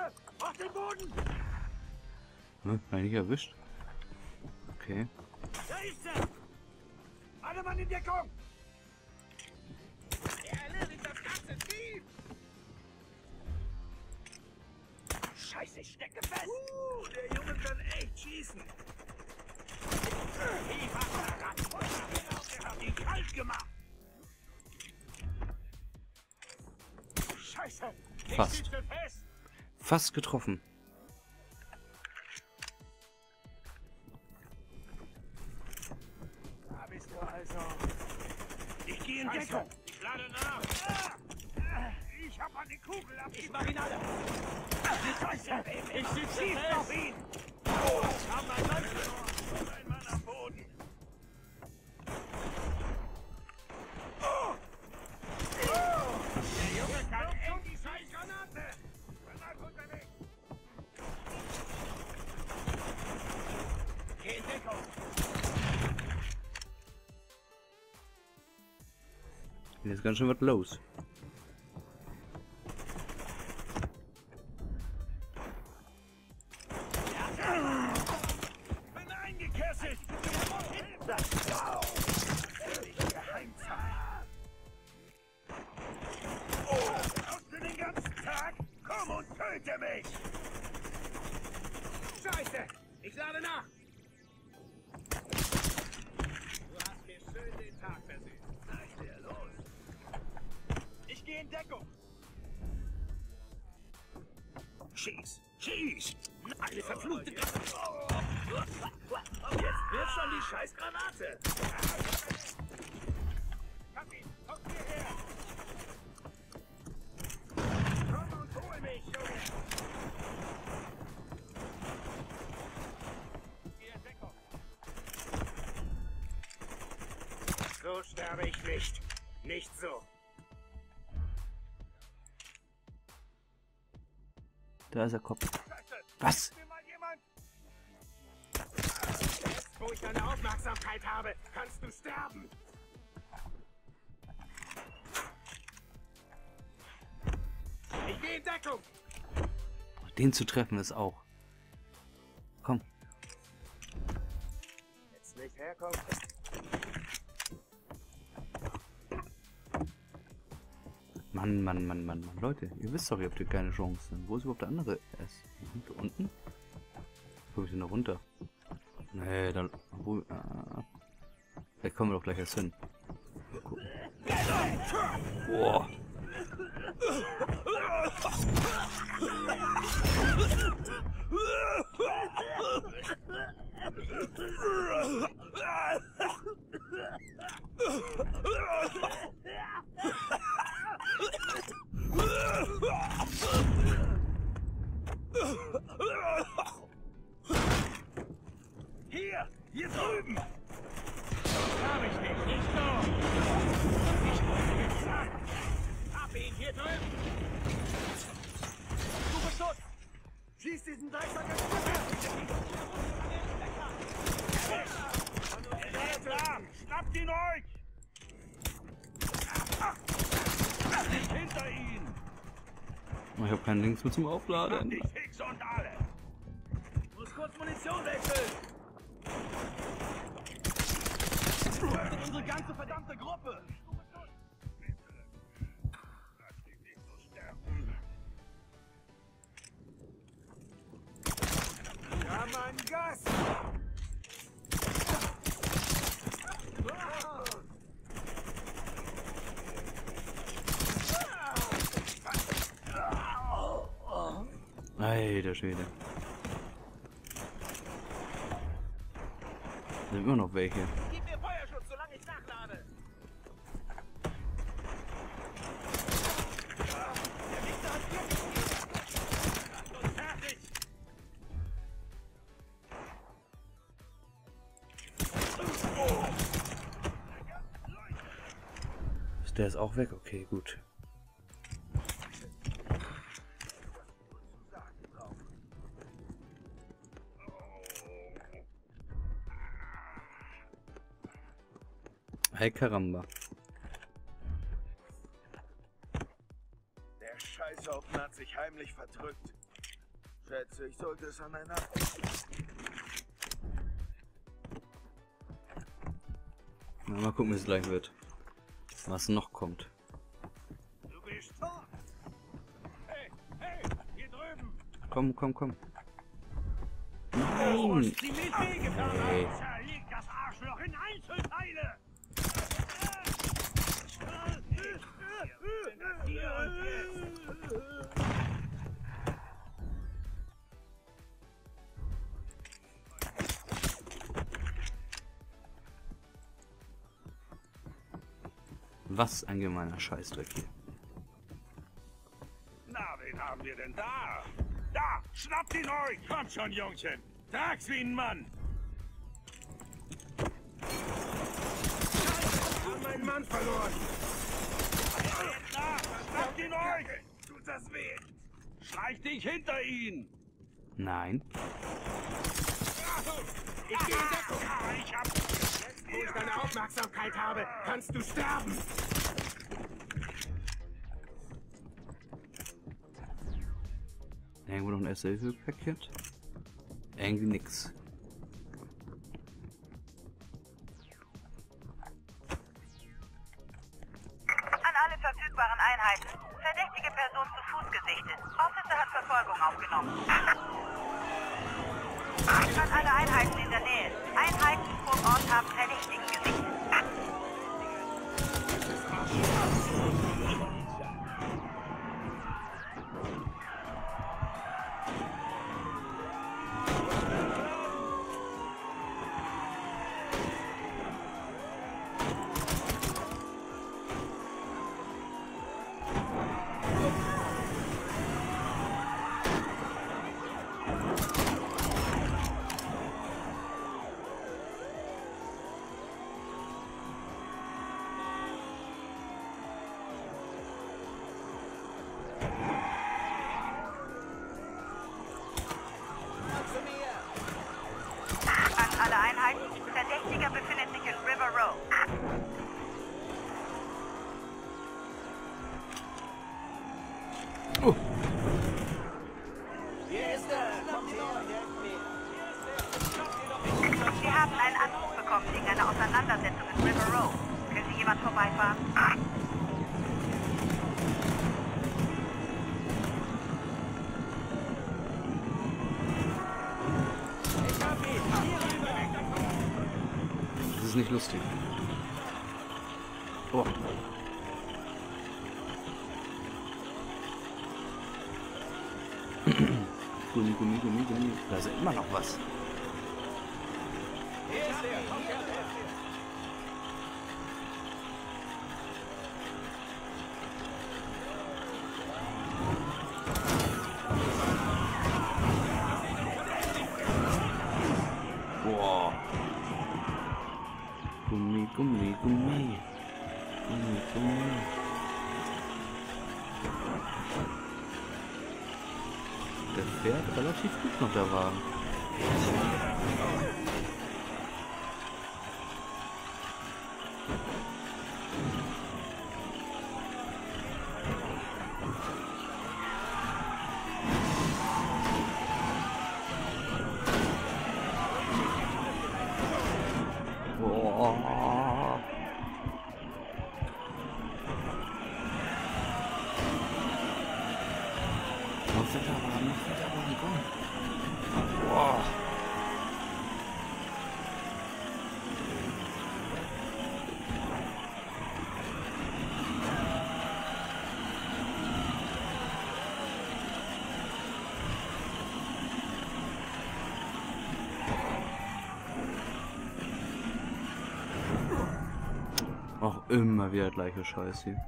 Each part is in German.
Granate! Auf den Boden! Hm, war ich nicht erwischt? Okay. Da ist er! Alle Mann in Deckung! Er erledigt das ganze Team! Scheiße, ich stecke fest! Der Junge kann echt schießen! Die Waffe hat ihn kalt gemacht! Scheiße! Ich Fast. sitze fest! Fast getroffen. Da bist du also. Ich gehe in Deckung. Ich lade nach. Ich hab eine Kugel ab. Ich mach ihn alle. Scheiße. Ich schieß auf ihn. Ich hab mein Mann verloren. Ein Mann am Boden. Der Junge kann echt die scheiß Granate. Granate unterwegs. Geh in Deckung. Hier ist ganz schön was los. Bin eingekesselt! Das Sau! Geheimzahl! Brauchst du den ganzen Tag? Komm und töte mich! Scheiße! Ich lade nach! Du hast mir schön den Tag versüßt. Na, ist der los? Ich gehe in Deckung! Schieß! Schieß! Eine verfluchte Jetzt wirf schon die Scheißgranate! Hab ihn! Komm hierher! Komm und hol mich, Junge! Geh in Deckung! So sterbe ich nicht! Nicht so! Da ist der Kopf. Scheiße! Was? Mir mal jemand! Jetzt, wo ich deine Aufmerksamkeit habe, kannst du sterben! Ich gehe in Deckung! Den zu treffen ist auch. Komm. Jetzt nicht herkommen. Mann. Leute, ihr wisst doch, ihr habt hier keine Chance. Wo ist überhaupt der andere? Er ist da unten? Guck ich denn da runter? Nee, da... Da kommen wir doch gleich erst hin. Mal gucken. Boah. Hier drüben! Hab ich nicht, nicht so! Ich wollte jetzt sagen! Hab ihn hier drüben! Du Beschuss! Schieß diesen Drecksack ins Rücken! Schnappt ihn euch! Hinter ihn! Ich habe keinen Links mehr zum Aufladen. Ich fix und alle! Muss kurz Munition wechseln! Unsere ganze verdammte Gruppe! Ja, Mann, Gas! Alter Schwede. Sind immer noch welche. Gib mir Feuerschutz, solange ich nachlade! Der Wichser hat fertig! Der ist auch weg? Okay, gut. Hey Karamba. Der Scheißhaufen hat sich heimlich verdrückt. Schätze, ich sollte es an einer... Na, mal gucken, wie es gleich wird. Was noch kommt. Du bist tot. Hey, hey, hier drüben. Komm, komm, komm. Du Nein! musst sie mit Wege fahren. Hey. Zerleg das Arschloch in Einzelteile. Hier und jetzt. Was ein gemeiner Scheißdreck hier. Na, wen haben wir denn da? Da, schnappt ihn euch! Kommt schon, Jungchen. Trag's wie ein Mann. Ich hab meinen Mann verloren. Na, schnappt ihn euch! Tut das weh? Schleich dich hinter ihn! Nein. Ich gehe in Deckung! Ich hab... Wo ich deine Aufmerksamkeit habe, kannst du sterben! Irgendwo noch ein Erste-Hilfe-Paket? Irgendwie nix. An alle verfügbaren Einheiten. Verdächtige Person zu Fuß gesichtet. Officer hat Verfolgung aufgenommen. An alle Einheiten in der Nähe. Einheiten vor Ort haben Verdächtigen gesichtet. An alle Einheiten. Verdächtiger befindet sich in River Row. Oh. Wir haben einen Anruf bekommen wegen einer Auseinandersetzung in River Row. Könnte jemand vorbeifahren? Das ist nicht lustig. Oh. Gummi, Gummi, Gummi, Gummi. Da ist ja immer noch was. Boah. Gummi, Gummi, Gummi. Gummi, Gummi. Der fährt relativ gut noch, der Wagen. Boah. Noch fetter Wagen, komm. Boah. Auch immer wieder gleiche Scheiß hier.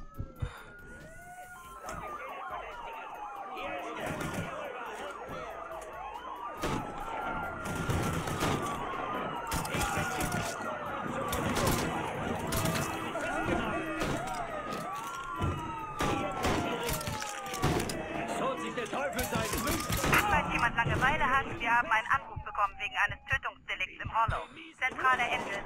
Falls jemand Langeweile hat, wir haben einen Anruf bekommen wegen eines Tötungsdelikts im Hollow. Zentrale Engine.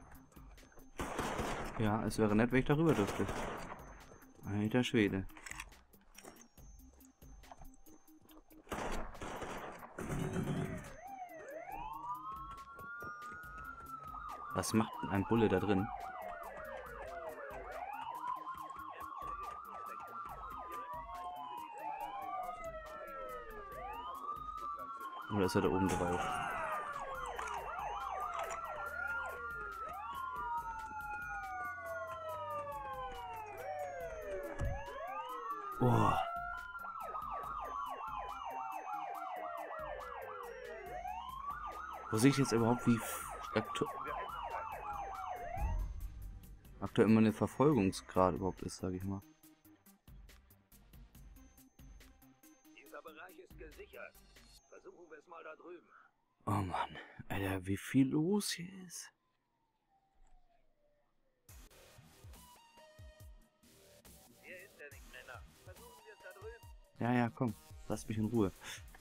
Ja, es wäre nett, wenn ich darüber dürfte. Alter Schwede. Was macht denn ein Bulle da drin? Oder ist er da oben drauf? Oh. Wo sehe ich jetzt überhaupt, wie aktuell meine Verfolgungsgrad überhaupt ist, sage ich mal. Dieser Bereich ist gesichert. Versuchen wir es mal da drüben. Oh Mann, Alter, wie viel los hier ist. Hier ist er nicht, Männer. Versuchen wir es da drüben. Ja, ja, komm, lass mich in Ruhe.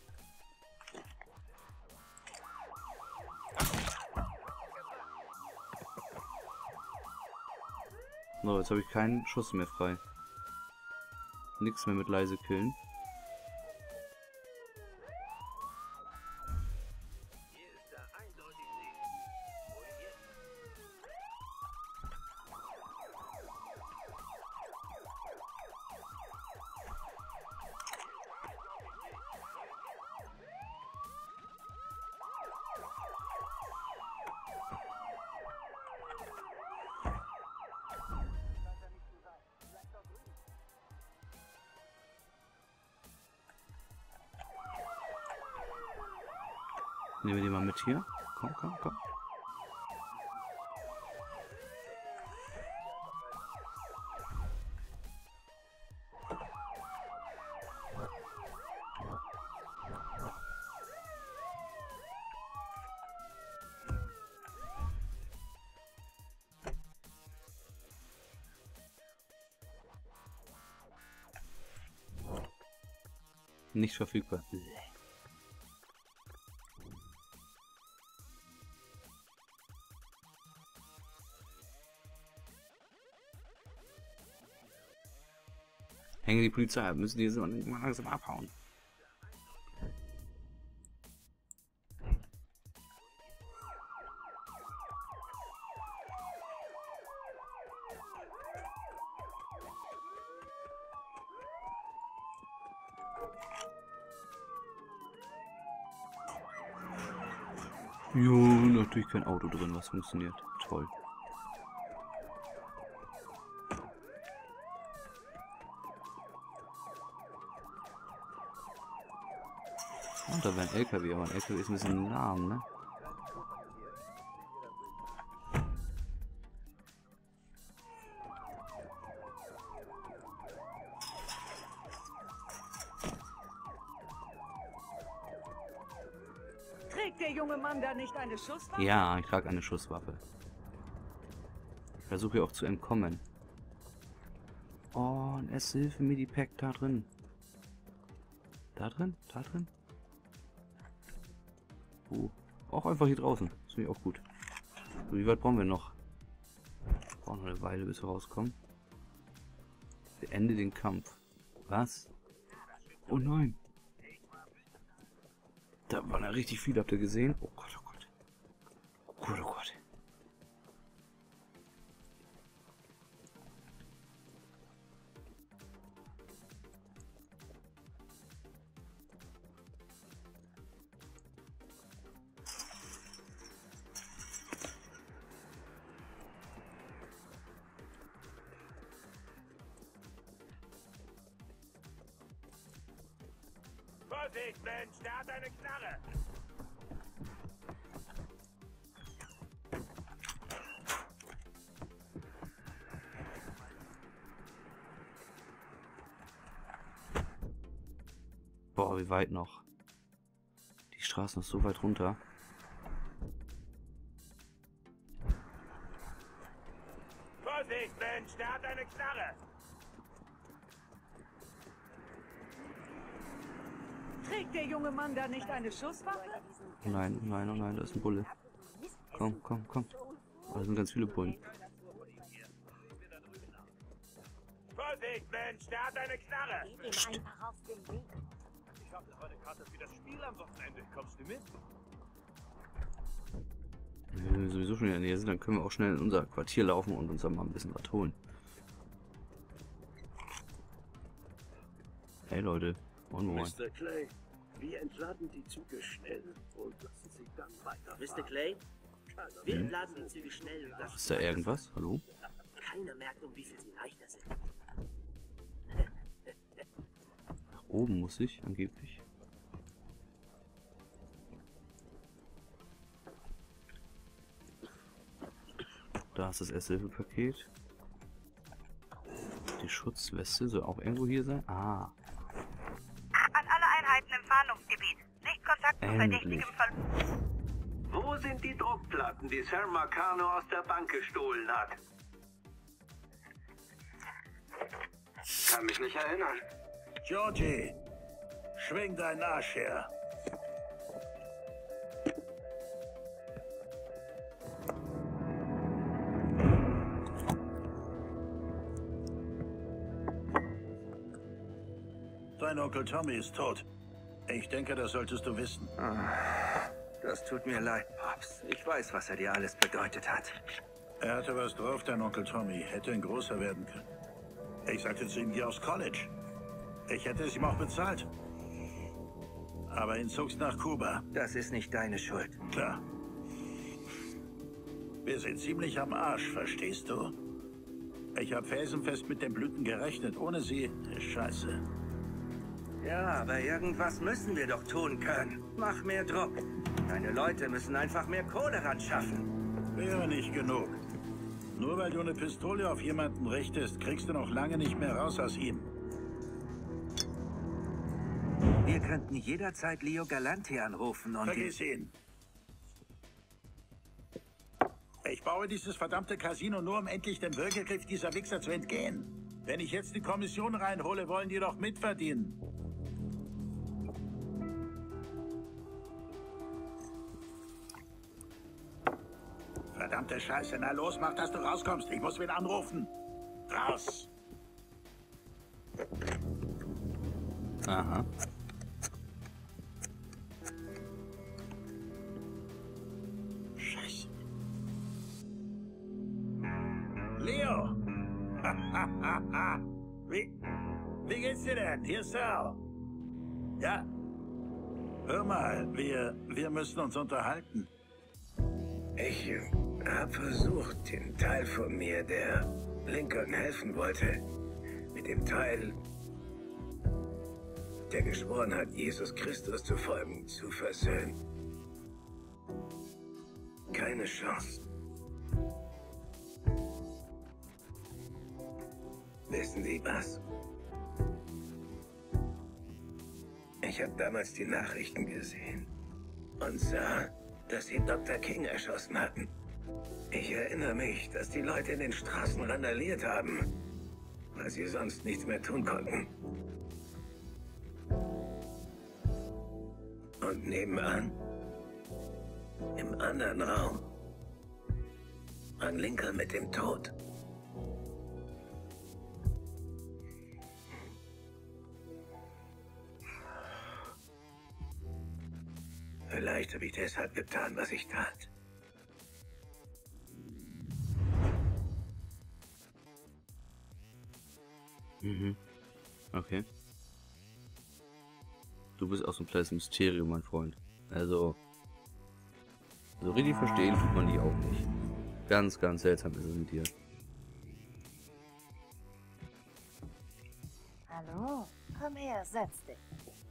So, jetzt habe ich keinen Schuss mehr frei. Nix mehr mit leise killen. Hier ist er eindeutig sehen. Wohin jetzt? Nehmen wir die mal mit hier. Komm, komm, komm. Nicht verfügbar. Hänge die Polizei ab, müssen die so langsam abhauen. Jo, natürlich kein Auto drin, was funktioniert. Toll. Und da wäre ein LKW, aber ein LKW ist ein bisschen lahm, ne? Trägt der junge Mann da nicht eine Schusswaffe? Ja, ich trage eine Schusswaffe. Ich versuche auch zu entkommen. Oh, ein Erste-Hilfe-Medipack da drin. Da drin? Da drin? Auch einfach hier draußen. Das finde ich auch gut. So, wie weit brauchen wir noch? Wir brauchen noch eine Weile, bis wir rauskommen. Beende den Kampf. Was? Oh nein. Da waren ja richtig viele, habt ihr gesehen? Oh Gott, oh Gott. Oh Gott, oh Gott. Vorsicht, Mensch, der hat eine Knarre. Boah, wie weit noch? Die Straße ist so weit runter. Vorsicht, Mensch, der hat eine Knarre. Trägt der junge Mann da nicht eine Schusswaffe? Oh nein, oh nein, oh nein, da ist ein Bulle. Komm, komm, komm. Oh, da sind ganz viele Bullen. Vorsicht, Mensch, der hat eine Knarre. Geh ihm einfach auf den Weg. Ich habe eine Karte für das Spiel am Wochenende. Kommst du mit? wir sowieso schon in der Nähe sind, dann können wir auch schnell in unser Quartier laufen und uns dann mal ein bisschen was holen. Hey Leute, moin moin. Mr. Clay, wir entladen die Züge schnell und lassen sie dann weiterfahren. Mr. Clay, wir entladen die Züge schnell und lassen Ist da irgendwas? Hallo? keiner merkt, um wie viel sie leichter sind. Nach oben muss ich, angeblich. Da ist das Erste-Hilfe-Paket. Die Schutzweste soll auch irgendwo hier sein. Ah, An alle Einheiten im Fahndungsgebiet. Sichtkontakt zu endlich. verdächtigem Verlust. Wo sind die Druckplatten, die Sir Marcano aus der Bank gestohlen hat? Kann mich nicht erinnern. Georgie, schwing deinen Arsch her. Dein Onkel Tommy ist tot. Ich denke, das solltest du wissen. Das tut mir leid, Pops. Ich weiß, was er dir alles bedeutet hat. Er hatte was drauf, dein Onkel Tommy. Hätte ein großer werden können. Ich sagte zu ihm, geh aufs College. Ich hätte es ihm auch bezahlt. Aber ihn zog's nach Kuba. Das ist nicht deine Schuld. Klar. Wir sind ziemlich am Arsch, verstehst du? Ich habe felsenfest mit den Blüten gerechnet. Ohne sie ist scheiße. Ja, aber irgendwas müssen wir doch tun können. Mach mehr Druck. Deine Leute müssen einfach mehr Kohle ran schaffen. Wäre nicht genug. Nur weil du eine Pistole auf jemanden richtest, kriegst du noch lange nicht mehr raus aus ihm. Wir könnten jederzeit Leo Galanti anrufen und Vergiss ihn. Ich baue dieses verdammte Casino nur, um endlich dem Würgegriff dieser Wichser zu entgehen. Wenn ich jetzt die Kommission reinhole, wollen die doch mitverdienen. Verdammte Scheiße, na los, mach, dass du rauskommst. Ich muss wen anrufen. Raus. Aha. Scheiße. Leo! Wie geht's dir denn? Hier ist Sal. Ja? Hör mal, wir müssen uns unterhalten. Ich habe versucht, den Teil von mir, der Lincoln helfen wollte, mit dem Teil, der geschworen hat, Jesus Christus zu folgen, zu versöhnen. Keine Chance. Wissen Sie was? Ich habe damals die Nachrichten gesehen und sah, dass sie Dr. King erschossen hatten. Ich erinnere mich, dass die Leute in den Straßen randaliert haben, weil sie sonst nichts mehr tun konnten. Und nebenan, im anderen Raum, an Lincoln mit dem Tod. Vielleicht habe ich deshalb getan, was ich tat. Mhm. Okay. Du bist auch so ein kleines Mysterium, mein Freund. Also, so richtig verstehen tut man die auch nicht. Ganz, ganz seltsam ist es mit dir. Hallo, komm her, setz dich.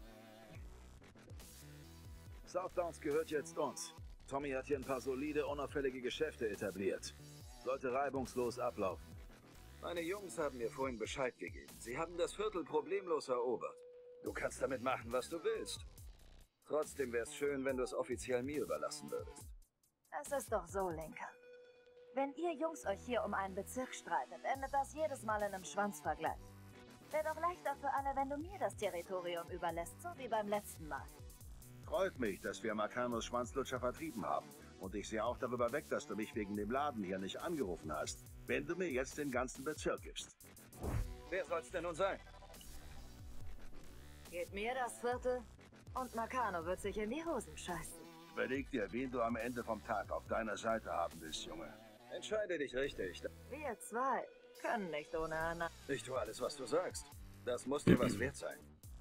Southdowns gehört jetzt uns. Tommy hat hier ein paar solide, unauffällige Geschäfte etabliert. Sollte reibungslos ablaufen. Meine Jungs haben mir vorhin Bescheid gegeben. Sie haben das Viertel problemlos erobert. Du kannst damit machen, was du willst. Trotzdem wäre es schön, wenn du es offiziell mir überlassen würdest. Es ist doch so, Lincoln. Wenn ihr Jungs euch hier um einen Bezirk streitet, endet das jedes Mal in einem Schwanzvergleich. Wäre doch leichter für alle, wenn du mir das Territorium überlässt, so wie beim letzten Mal. Freut mich, dass wir Marcanos Schwanzlutscher vertrieben haben. Und ich sehe auch darüber weg, dass du mich wegen dem Laden hier nicht angerufen hast, wenn du mir jetzt den ganzen Bezirk gibst. Wer soll's denn nun sein? Geht mir das Viertel und Marcano wird sich in die Hosen scheißen. Überleg dir, wen du am Ende vom Tag auf deiner Seite haben willst, Junge. Entscheide dich richtig. Wir zwei können nicht ohne Anna. Ich tue alles, was du sagst. Das muss dir was wert sein.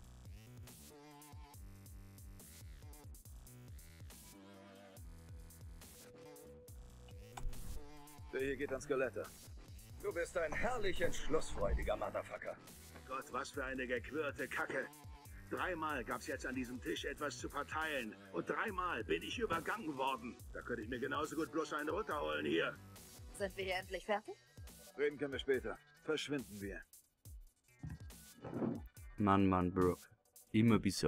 Der hier geht an Skelette. Du bist ein herrlich entschlussfreudiger Motherfucker. Gott, was für eine gequirlte Kacke. 3-mal gab's jetzt an diesem Tisch etwas zu verteilen. Und 3-mal bin ich übergangen worden. Da könnte ich mir genauso gut bloß einen runterholen hier. Sind wir hier endlich fertig? Reden können wir später. Verschwinden wir. Mann, Brooke. Immer bis